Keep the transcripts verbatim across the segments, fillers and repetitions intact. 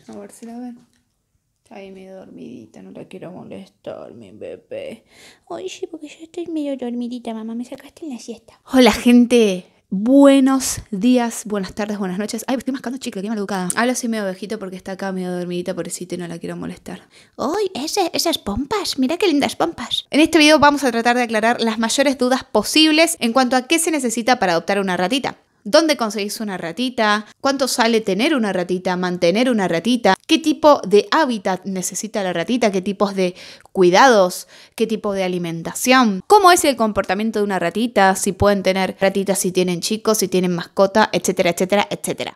A ver si la ven. Está ahí medio dormidita, no la quiero molestar, mi bebé. Ay, sí, porque yo estoy medio dormidita, mamá. Me sacaste en la siesta. Hola, gente. Buenos días, buenas tardes, buenas noches. Ay, estoy mascando chicle, qué maleducada. Hablo así medio ovejito porque está acá medio dormidita, pobrecita, y no la quiero molestar. ¡Ay, ese, esas pompas! Mira qué lindas pompas. En este video vamos a tratar de aclarar las mayores dudas posibles en cuanto a qué se necesita para adoptar una ratita. ¿Dónde conseguís una ratita? ¿Cuánto sale tener una ratita? ¿Mantener una ratita? ¿Qué tipo de hábitat necesita la ratita? ¿Qué tipos de cuidados? ¿Qué tipo de alimentación? ¿Cómo es el comportamiento de una ratita? Si pueden tener ratitas, si tienen chicos, si tienen mascota, etcétera, etcétera, etcétera.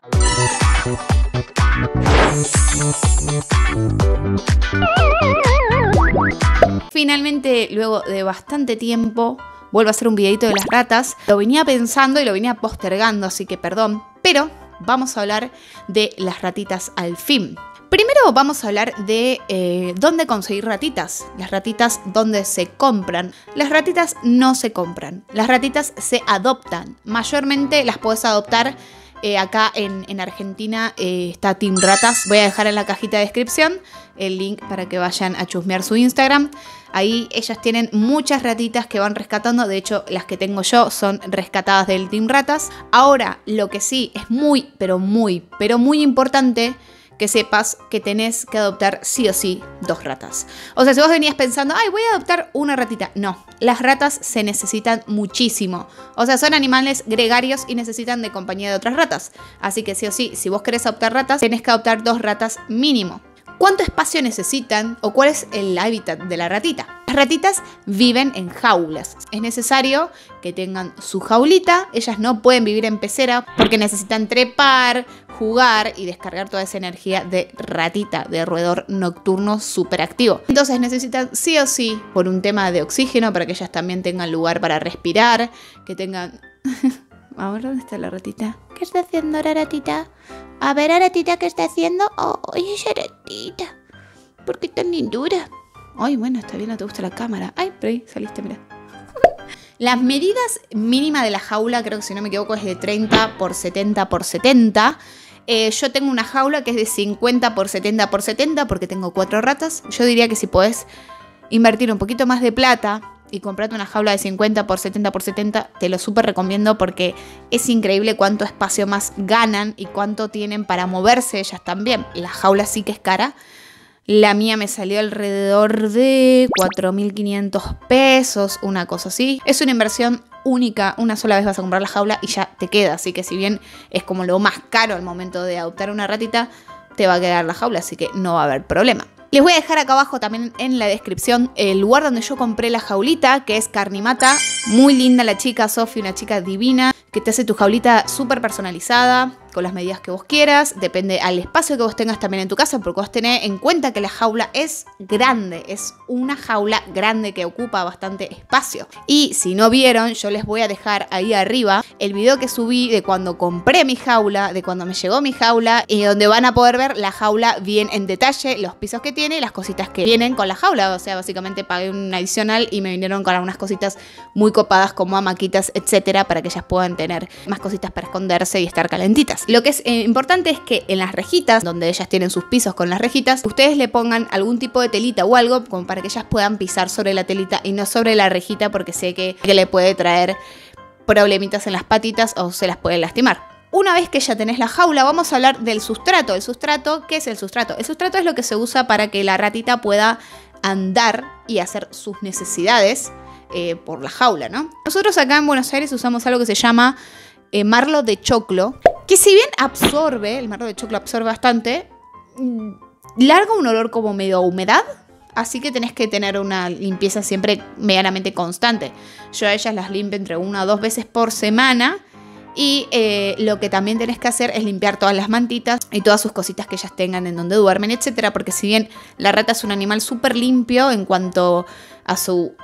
Finalmente, luego de bastante tiempo, vuelvo a hacer un videito de las ratas. Lo venía pensando y lo venía postergando, así que perdón. Pero vamos a hablar de las ratitas al fin. Primero vamos a hablar de eh, dónde conseguir ratitas. Las ratitas, dónde se compran. Las ratitas no se compran. Las ratitas se adoptan. Mayormente las puedes adoptar. Eh, acá en, en Argentina eh, está Team Ratas. Voy a dejar en la cajita de descripción el link para que vayan a chusmear su Instagram. Ahí ellas tienen muchas ratitas que van rescatando. De hecho, las que tengo yo son rescatadas del Team Ratas. Ahora, lo que sí es muy, pero muy, pero muy importante que sepas que tenés que adoptar sí o sí dos ratas. O sea, si vos venías pensando, ay, voy a adoptar una ratita. No, las ratas se necesitan muchísimo. O sea, son animales gregarios y necesitan de compañía de otras ratas. Así que sí o sí, si vos querés adoptar ratas, tenés que adoptar dos ratas mínimo. ¿Cuánto espacio necesitan o cuál es el hábitat de la ratita? Las ratitas viven en jaulas. Es necesario que tengan su jaulita. Ellas no pueden vivir en pecera porque necesitan trepar, jugar y descargar toda esa energía de ratita, de roedor nocturno súper activo. Entonces necesitan sí o sí, por un tema de oxígeno, para que ellas también tengan lugar para respirar, que tengan... A ver, ¿dónde está la ratita? ¿Qué está haciendo la ratita? A ver, la ratita, ¿qué está haciendo? ¡Oh, esa ratita! ¿Por qué tan lindura? Ay, bueno, está bien, no te gusta la cámara. Ay, pero ahí saliste, mira. Las medidas mínimas de la jaula, creo que si no me equivoco, es de treinta por setenta por setenta. Eh, yo tengo una jaula que es de cincuenta por setenta por setenta porque tengo cuatro ratas. Yo diría que si podés invertir un poquito más de plata y comprarte una jaula de cincuenta por setenta por setenta, te lo súper recomiendo porque es increíble cuánto espacio más ganan y cuánto tienen para moverse ellas también. La jaula sí que es cara. La mía me salió alrededor de cuatro mil quinientos pesos, una cosa así. Es una inversión única, una sola vez vas a comprar la jaula y ya te queda. Así que si bien es como lo más caro al momento de adoptar una ratita, te va a quedar la jaula, así que no va a haber problema. Les voy a dejar acá abajo también en la descripción el lugar donde yo compré la jaulita, que es Carnimata. Muy linda la chica, Sofi, una chica divina, que te hace tu jaulita súper personalizada, con las medidas que vos quieras. Depende al espacio que vos tengas también en tu casa, porque vos tenés en cuenta que la jaula es grande. Es una jaula grande que ocupa bastante espacio. Y si no vieron, yo les voy a dejar ahí arriba el video que subí de cuando compré mi jaula, de cuando me llegó mi jaula, y donde van a poder ver la jaula bien en detalle, los pisos que tiene y las cositas que vienen con la jaula. O sea, básicamente pagué un adicional y me vinieron con algunas cositas muy copadas como hamaquitas, etcétera, para que ellas puedan tener más cositas para esconderse y estar calentitas. Lo que es eh, importante es que en las rejitas, donde ellas tienen sus pisos con las rejitas, ustedes le pongan algún tipo de telita o algo como para que ellas puedan pisar sobre la telita y no sobre la rejita, porque sé que, que le puede traer problemitas en las patitas o se las puede lastimar. Una vez que ya tenés la jaula, vamos a hablar del sustrato. El sustrato, ¿qué es el sustrato? El sustrato es lo que se usa para que la ratita pueda andar y hacer sus necesidades eh, por la jaula, ¿no? Nosotros acá en Buenos Aires usamos algo que se llama eh, marlo de choclo, que si bien absorbe, el marlo de choclo absorbe bastante, larga un olor como medio a humedad. Así que tenés que tener una limpieza siempre medianamente constante. Yo a ellas las limpio entre una o dos veces por semana. Y eh, lo que también tenés que hacer es limpiar todas las mantitas y todas sus cositas que ellas tengan en donde duermen, etcétera. Porque si bien la rata es un animal súper limpio en cuanto a su...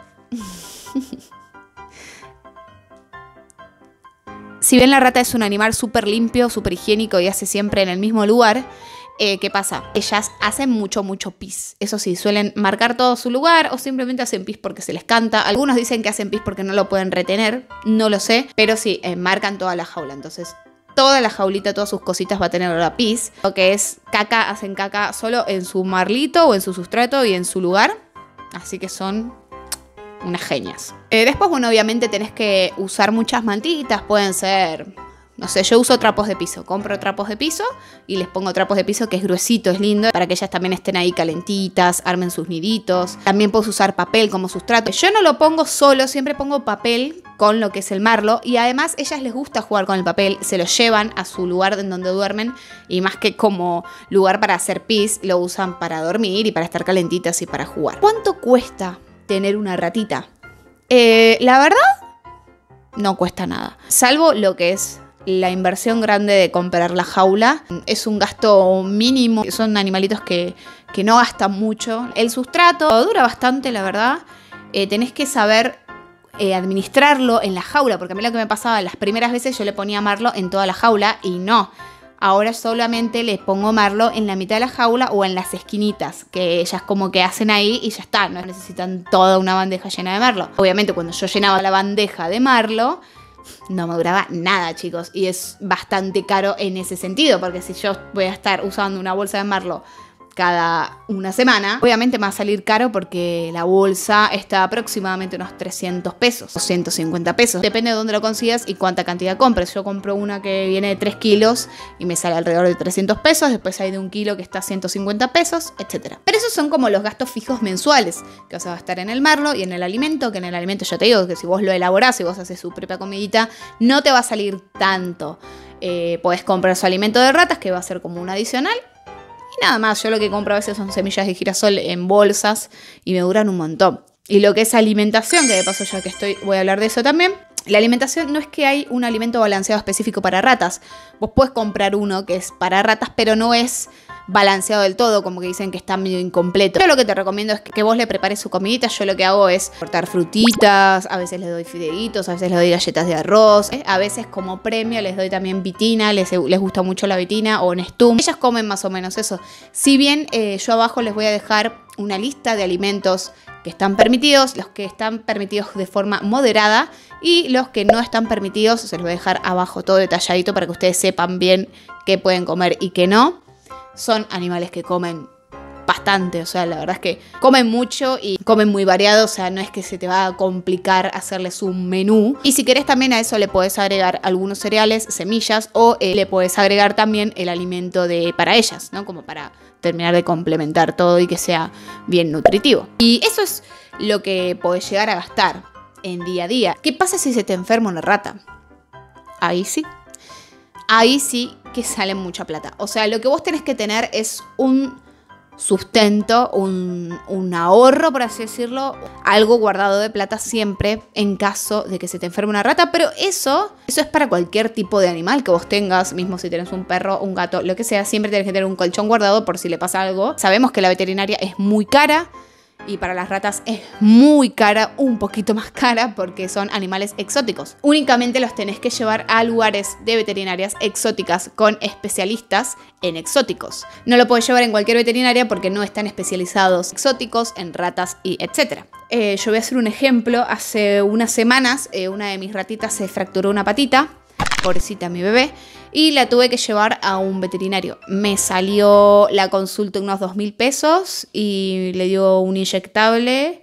Si bien la rata es un animal súper limpio, súper higiénico y hace siempre en el mismo lugar, eh, ¿qué pasa? Ellas hacen mucho, mucho pis. Eso sí, suelen marcar todo su lugar o simplemente hacen pis porque se les canta. Algunos dicen que hacen pis porque no lo pueden retener, no lo sé, pero sí, eh, marcan toda la jaula. Entonces, toda la jaulita, todas sus cositas va a tener olor a pis. Lo que es caca, hacen caca solo en su marlito o en su sustrato y en su lugar. Así que son unas genias. Eh, después, bueno, obviamente tenés que usar muchas mantitas. Pueden ser, no sé, yo uso trapos de piso. Compro trapos de piso y les pongo trapos de piso que es gruesito, es lindo, para que ellas también estén ahí calentitas, armen sus niditos. También puedes usar papel como sustrato. Yo no lo pongo solo, siempre pongo papel con lo que es el marlo. Y además, ellas les gusta jugar con el papel. Se lo llevan a su lugar en donde duermen. Y más que como lugar para hacer pis, lo usan para dormir y para estar calentitas y para jugar. ¿Cuánto cuesta tener una ratita? Eh, la verdad, no cuesta nada. Salvo lo que es la inversión grande de comprar la jaula. Es un gasto mínimo. Son animalitos que, que no gastan mucho. El sustrato dura bastante, la verdad. Eh, tenés que saber eh, administrarlo en la jaula. Porque a mí lo que me pasaba las primeras veces, yo le ponía marlo en toda la jaula y no. Ahora solamente les pongo marlo en la mitad de la jaula o en las esquinitas, que ellas como que hacen ahí y ya está, no necesitan toda una bandeja llena de marlo. Obviamente cuando yo llenaba la bandeja de marlo, no me duraba nada, chicos, y es bastante caro en ese sentido, porque si yo voy a estar usando una bolsa de marlo cada una semana, obviamente me va a salir caro porque la bolsa está aproximadamente unos trescientos pesos o ciento cincuenta pesos. Depende de dónde lo consigas y cuánta cantidad compres. Yo compro una que viene de tres kilos y me sale alrededor de trescientos pesos. Después hay de un kilo que está a ciento cincuenta pesos, etcétera. Pero esos son como los gastos fijos mensuales que vas a gastar en el marlo y en el alimento, que en el alimento ya te digo que si vos lo elaborás y vos haces su propia comidita, no te va a salir tanto. Eh, podés comprar su alimento de ratas, que va a ser como un adicional. Y nada más, yo lo que compro a veces son semillas de girasol en bolsas y me duran un montón. Y lo que es alimentación, que de paso ya que estoy voy a hablar de eso también. La alimentación no es que hay un alimento balanceado específico para ratas. Vos podés comprar uno que es para ratas, pero no es balanceado del todo, como que dicen que está medio incompleto. Yo lo que te recomiendo es que vos le prepares su comidita. Yo lo que hago es cortar frutitas, a veces les doy fideitos, a veces les doy galletas de arroz, ¿eh? A veces como premio les doy también vitina, les, les gusta mucho la vitina o Nestum. Ellas comen más o menos eso. Si bien eh, yo abajo les voy a dejar una lista de alimentos que están permitidos, los que están permitidos de forma moderada y los que no están permitidos, se los voy a dejar abajo todo detalladito para que ustedes sepan bien qué pueden comer y qué no. Son animales que comen bastante, o sea, la verdad es que comen mucho y comen muy variado, o sea, no es que se te va a complicar hacerles un menú. Y si querés también a eso le podés agregar algunos cereales, semillas o eh, le podés agregar también el alimento de, para ellas, ¿no? Como para terminar de complementar todo y que sea bien nutritivo. Y eso es lo que podés llegar a gastar en día a día. ¿Qué pasa si se te enferma una rata? Ahí sí. Ahí sí que sale mucha plata. O sea, lo que vos tenés que tener es un sustento, un, un ahorro, por así decirlo, algo guardado de plata siempre en caso de que se te enferme una rata, pero eso, eso es para cualquier tipo de animal que vos tengas, mismo si tenés un perro, un gato, lo que sea, siempre tenés que tener un colchón guardado por si le pasa algo. Sabemos que la veterinaria es muy cara, y para las ratas es muy cara, un poquito más cara porque son animales exóticos. Únicamente los tenés que llevar a lugares de veterinarias exóticas con especialistas en exóticos. No lo podés llevar en cualquier veterinaria porque no están especializados exóticos en ratas y etcétera. Eh, yo voy a hacer un ejemplo. Hace unas semanas eh, una de mis ratitas se fracturó una patita. Pobrecita mi bebé, y la tuve que llevar a un veterinario. Me salió la consulta unos dos mil pesos y le dio un inyectable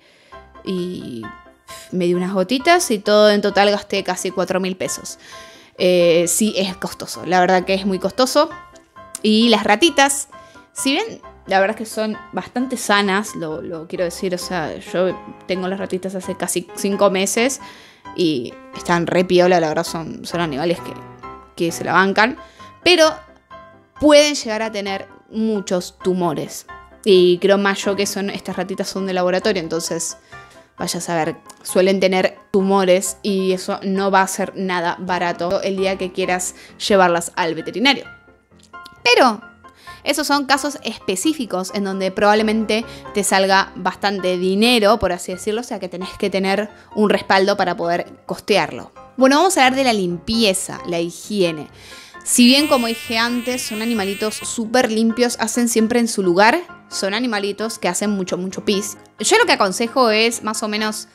y me dio unas gotitas y todo en total gasté casi cuatro mil pesos. Eh, sí, es costoso, la verdad que es muy costoso. Y las ratitas, si bien la verdad es que son bastante sanas, lo, lo quiero decir, o sea, yo tengo las ratitas hace casi cinco meses y están re piola, la verdad son, son animales que, que se la bancan, pero pueden llegar a tener muchos tumores. Y creo más yo que son, estas ratitas son de laboratorio, entonces vaya a saber, suelen tener tumores y eso no va a ser nada barato el día que quieras llevarlas al veterinario. Pero esos son casos específicos en donde probablemente te salga bastante dinero, por así decirlo, o sea que tenés que tener un respaldo para poder costearlo. Bueno, vamos a hablar de la limpieza, la higiene. Si bien, como dije antes, son animalitos súper limpios, hacen siempre en su lugar, son animalitos que hacen mucho, mucho pis. Yo lo que aconsejo es más o menos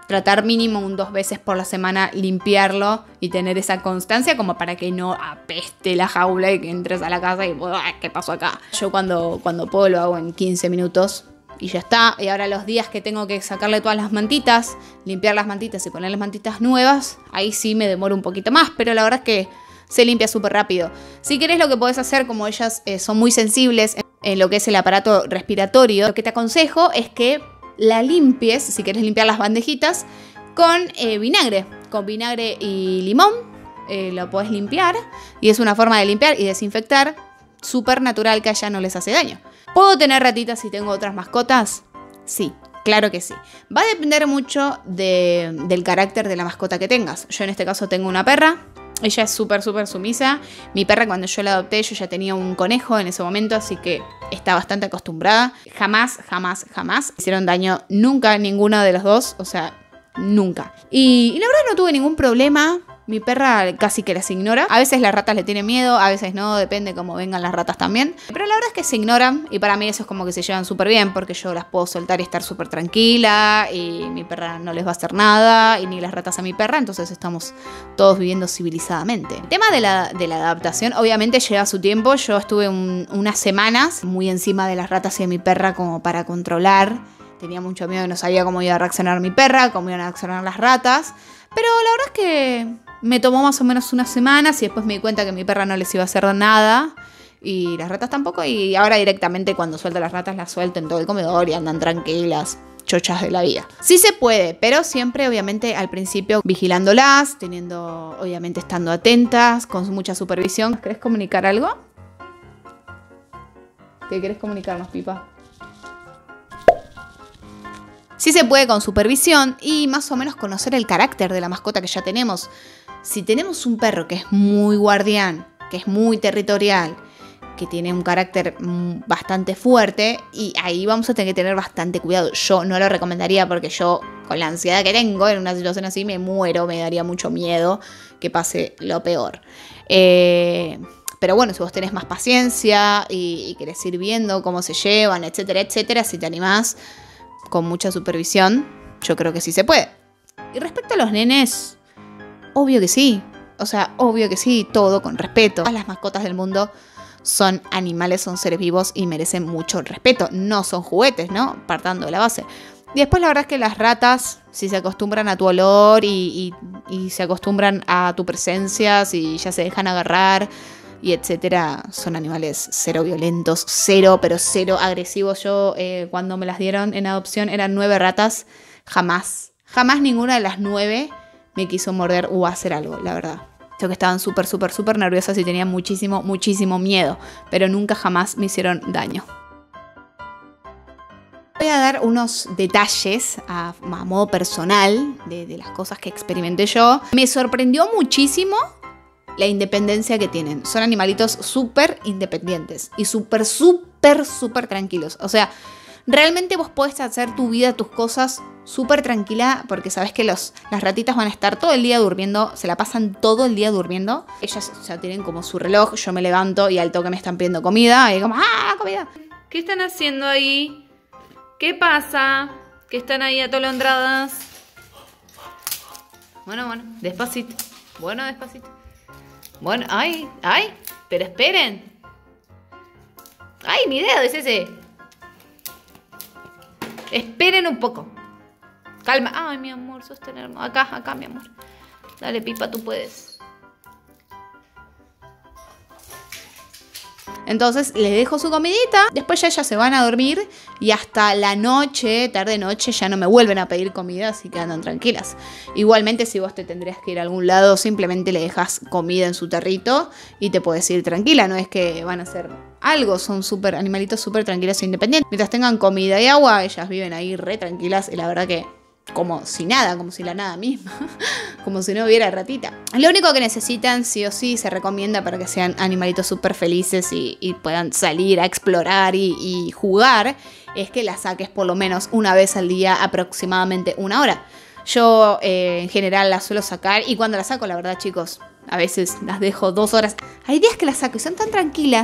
tratar mínimo un dos veces por la semana limpiarlo y tener esa constancia como para que no apeste la jaula y que entres a la casa y ¿qué pasó acá? Yo cuando, cuando puedo lo hago en quince minutos y ya está. Y ahora los días que tengo que sacarle todas las mantitas, limpiar las mantitas y poner las mantitas nuevas, ahí sí me demoro un poquito más, pero la verdad es que se limpia súper rápido. Si querés, lo que podés hacer, como ellas eh, son muy sensibles en, en lo que es el aparato respiratorio, lo que te aconsejo es que la limpies, si querés limpiar las bandejitas, con eh, vinagre. Con vinagre y limón eh, lo podés limpiar. Y es una forma de limpiar y desinfectar súper natural, que a ella no les hace daño. ¿Puedo tener ratitas si tengo otras mascotas? Sí, claro que sí. Va a depender mucho de, del carácter de la mascota que tengas. Yo en este caso tengo una perra. Ella es súper, súper sumisa. Mi perra, cuando yo la adopté, yo ya tenía un conejo en ese momento, así que está bastante acostumbrada. Jamás, jamás, jamás hicieron daño nunca ninguno de los dos, o sea, nunca. Y, y la verdad no tuve ningún problema. Mi perra casi que las ignora. A veces las ratas le tienen miedo, a veces no, depende cómo vengan las ratas también. Pero la verdad es que se ignoran y para mí eso es como que se llevan súper bien porque yo las puedo soltar y estar súper tranquila y mi perra no les va a hacer nada y ni las ratas a mi perra, entonces estamos todos viviendo civilizadamente. El tema de la, de la adaptación obviamente lleva su tiempo. Yo estuve un, unas semanas muy encima de las ratas y de mi perra como para controlar. Tenía mucho miedo, no sabía cómo iba a reaccionar mi perra, cómo iban a reaccionar las ratas. Pero la verdad es que me tomó más o menos unas semanas y después me di cuenta que mi perra no les iba a hacer nada y las ratas tampoco. Y ahora directamente cuando suelto las ratas las suelto en todo el comedor y andan tranquilas, chochas de la vida. Sí se puede, pero siempre obviamente al principio vigilándolas, teniendo, obviamente estando atentas, con mucha supervisión. ¿Querés comunicar algo? ¿Qué querés comunicarnos, Pipa? Sí se puede con supervisión y más o menos conocer el carácter de la mascota que ya tenemos. Si tenemos un perro que es muy guardián, que es muy territorial, que tiene un carácter bastante fuerte, y ahí vamos a tener que tener bastante cuidado. Yo no lo recomendaría porque yo, con la ansiedad que tengo en una situación así, me muero, me daría mucho miedo que pase lo peor. Eh... Pero bueno, si vos tenés más paciencia y, y querés ir viendo cómo se llevan, etcétera, etcétera, si te animás con mucha supervisión, yo creo que sí se puede. Y respecto a los nenes, obvio que sí. O sea, obvio que sí, todo con respeto. Todas las mascotas del mundo son animales, son seres vivos y merecen mucho respeto. No son juguetes, ¿no? Partando de la base. Y después la verdad es que las ratas, si se acostumbran a tu olor y, y, y se acostumbran a tu presencia, si ya se dejan agarrar y etcétera, son animales cero violentos, cero, pero cero agresivos. Yo eh, cuando me las dieron en adopción eran nueve ratas, jamás, jamás ninguna de las nueve me quiso morder o hacer algo, la verdad. Creo que estaban súper, súper, súper nerviosas y tenían muchísimo, muchísimo miedo, pero nunca jamás me hicieron daño. Voy a dar unos detalles a, a modo personal de, de las cosas que experimenté yo. Me sorprendió muchísimo la independencia que tienen. Son animalitos súper independientes y súper, súper, súper tranquilos. O sea, realmente vos podés hacer tu vida, tus cosas súper tranquila porque sabés que los, las ratitas van a estar todo el día durmiendo, se la pasan todo el día durmiendo. Ellas ya tienen como su reloj, yo me levanto y al toque me están pidiendo comida y como, ¡ah, comida! ¿Qué están haciendo ahí? ¿Qué pasa? ¿Que están ahí atolondradas? Bueno, bueno, despacito. Bueno, despacito. Bueno, ay, ay, pero esperen. Ay, mi dedo es ese. Esperen un poco. Calma. Ay, mi amor, sos tan hermoso. Acá, acá, mi amor. Dale, Pipa, tú puedes. Entonces les dejo su comidita, después ya ellas se van a dormir y hasta la noche, tarde noche, ya no me vuelven a pedir comida, así que andan tranquilas. Igualmente si vos te tendrías que ir a algún lado, simplemente le dejas comida en su territo y te podés ir tranquila, no es que van a hacer algo, son súper animalitos súper tranquilos e independientes. Mientras tengan comida y agua, ellas viven ahí re tranquilas y la verdad que como si nada, como si la nada misma, como si no hubiera ratita. Lo único que necesitan, sí o sí, se recomienda para que sean animalitos súper felices y, y puedan salir a explorar y, y jugar, es que las saques por lo menos una vez al día, aproximadamente una hora. Yo eh, en general las suelo sacar y cuando las saco, la verdad chicos, a veces las dejo dos horas. Hay días que las saco y son tan tranquilas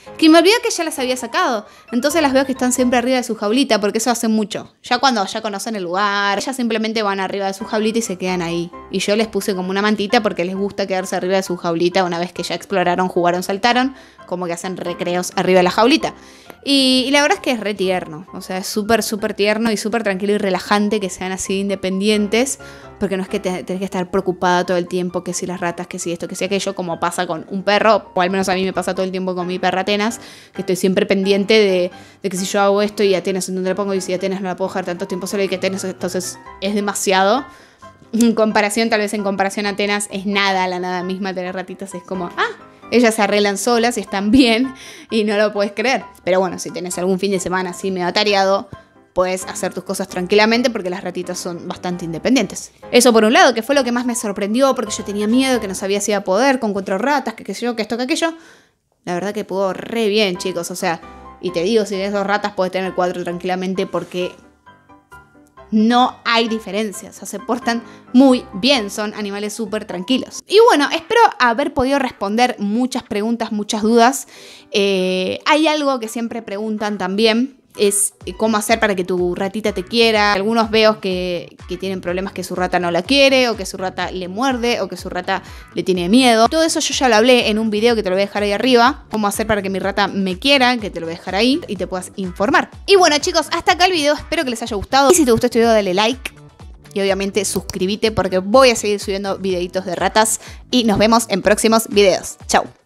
Que me olvidó que ya las había sacado. Entonces las veo que están siempre arriba de su jaulita, porque eso hace mucho. Ya cuando ya conocen el lugar, ellas simplemente van arriba de su jaulita y se quedan ahí. Y yo les puse como una mantita porque les gusta quedarse arriba de su jaulita una vez que ya exploraron, jugaron, saltaron. Como que hacen recreos arriba de la jaulita. Y, y la verdad es que es re tierno. O sea, es súper, súper tierno y súper tranquilo y relajante que sean así independientes. Porque no es que te, tenés que estar preocupada todo el tiempo, que si las ratas, que si esto, que si aquello, como pasa con un perro, o al menos a mí me pasa todo el tiempo con mi perra Atenas, que estoy siempre pendiente de, de que si yo hago esto y Atenas en donde la pongo, y si Atenas no la puedo dejar tanto tiempo sola y que Atenas, entonces es demasiado. En comparación, tal vez en comparación a Atenas, es nada, la nada misma tener ratitas, es como, ah, ellas se arreglan solas y están bien y no lo puedes creer. Pero bueno, si tenés algún fin de semana así medio atareado, puedes hacer tus cosas tranquilamente porque las ratitas son bastante independientes. Eso por un lado, que fue lo que más me sorprendió porque yo tenía miedo, que no sabía si iba a poder con cuatro ratas, que qué sé yo, que esto, que aquello. La verdad que pudo re bien, chicos. O sea, y te digo, si tienes dos ratas puedes tener cuatro tranquilamente porque no hay diferencia. O sea, se portan muy bien, son animales súper tranquilos. Y bueno, espero haber podido responder muchas preguntas, muchas dudas. Eh, hay algo que siempre preguntan también, es cómo hacer para que tu ratita te quiera. Algunos veo que, que tienen problemas que su rata no la quiere, o que su rata le muerde, o que su rata le tiene miedo. Todo eso yo ya lo hablé en un video que te lo voy a dejar ahí arriba. Cómo hacer para que mi rata me quiera, que te lo voy a dejar ahí y te puedas informar. Y bueno, chicos, hasta acá el video. Espero que les haya gustado. Y si te gustó este video, dale like. Y obviamente suscríbete porque voy a seguir subiendo videitos de ratas. Y nos vemos en próximos videos. Chau.